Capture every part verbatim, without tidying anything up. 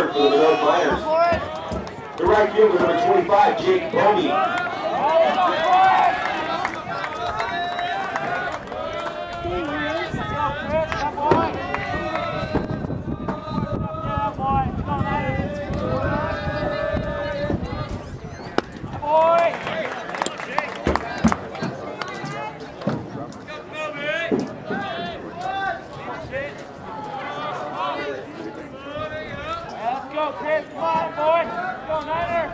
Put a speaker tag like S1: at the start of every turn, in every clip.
S1: return for the Manogue Miners. The right fielder, number twenty-five, Jake Bomey.
S2: Chris, come on, boy. Go, Niner.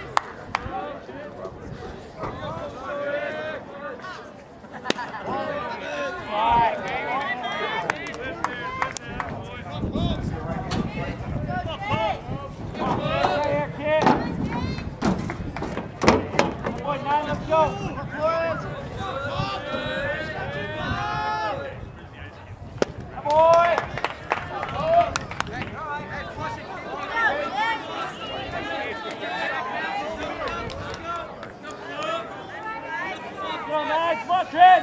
S2: Boy, Nine, let's go. Boy. Nice, come on, Chris!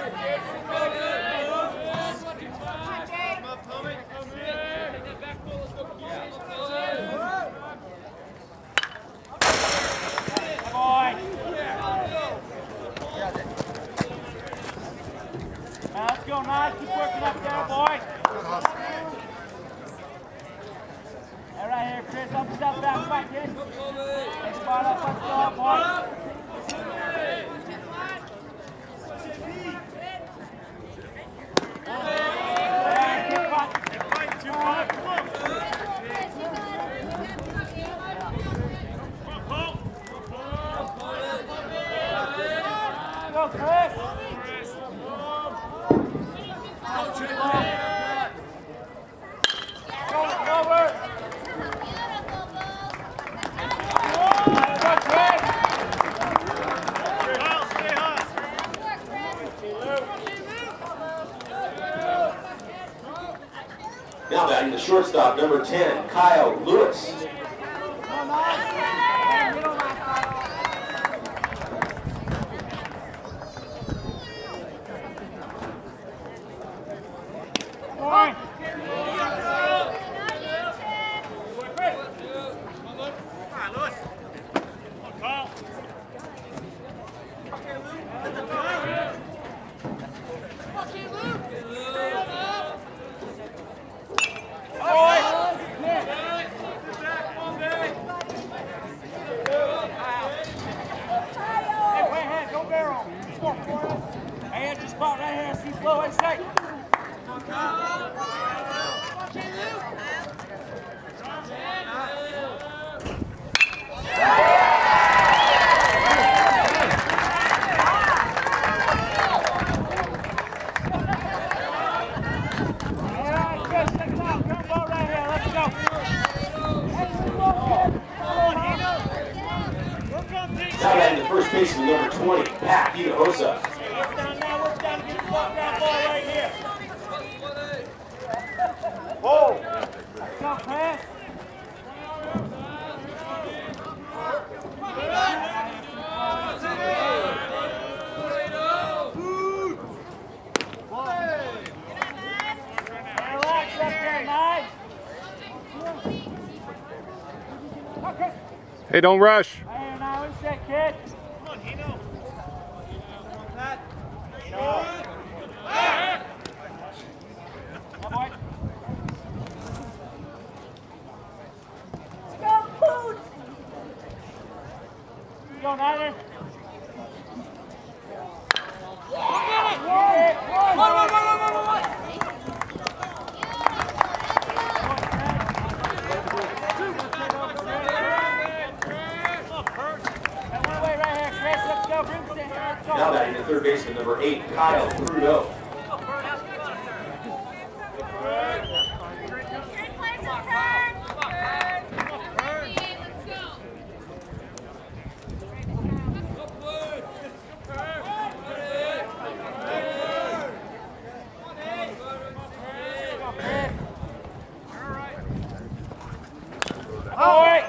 S2: Boy! Now let's go, nice. Keep working up there, boy. All right, here, Chris. Help yourself back. Come on, kid. Next spot up. Let's go, boy. Go, Chris! Go, over! Go, Chris!
S1: Now batting the shortstop, number ten, Kyle Lewis.
S2: Point. Hey, it's your spot right here. See slow and safe.
S1: Now batting the first baseman, number twenty, Pat Hinojosa.
S2: Work down now, work down to get the ball down ball right here. Whoa! Let's go, Chris. Relax up there, Knives. Okay.
S3: Hey, don't rush.
S2: Hey, now we set, kid. Come on, Hino. Pat. No. Come on, boy. Let's go, Poot. Go, Niner. Get it. One, one, one, one, one, one, one.
S1: Now batting the third baseman, number eight, Kyle Trudeau.
S2: All right.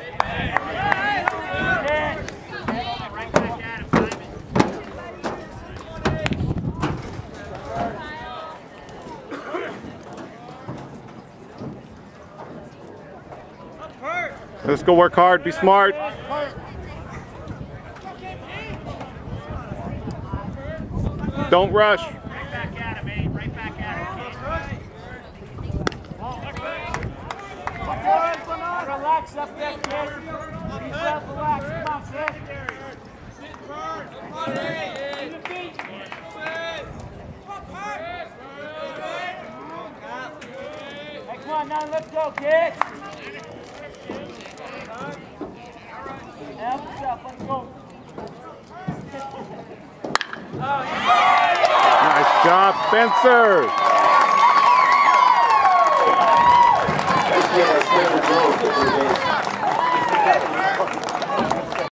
S3: let's go work hard, be smart. Don't rush.
S2: Right back at him, eh? Right back at him. Relax up there, kid. Yourself relax. Come on, sit. Hey, come on, now let's go, kids. Help yourself, let's go.
S3: Nice job, Spencer.